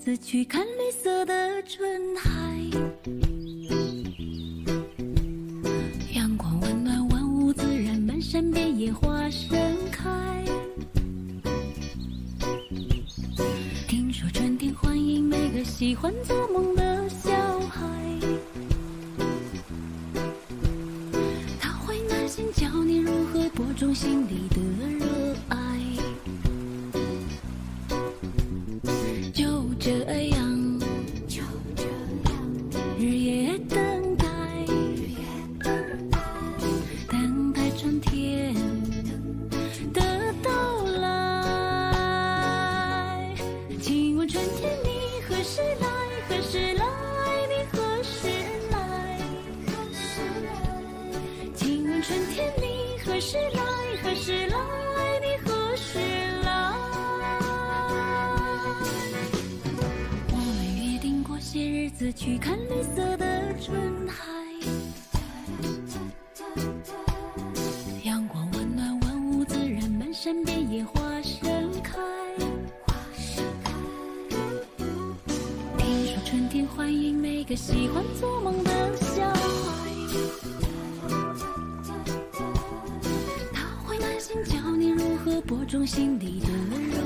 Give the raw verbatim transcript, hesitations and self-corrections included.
子去看绿色的春海。阳光温暖万物自然，满山遍野花盛开。听说春天欢迎每个喜欢做梦的小孩，他会耐心教你如何播种心里的热爱。就这样，就这样，日夜等待，日夜等待，等待春天的到来。请问春天你何时来？何时来？你何时来？何时来？请问春天你何时来？何时来？你何时来？我们约定过些日子去看绿色的春海。阳光温暖万物自然，满山遍野花盛开。听说春天欢迎每个喜欢做梦的小孩，他会耐心教你如何播种心底的热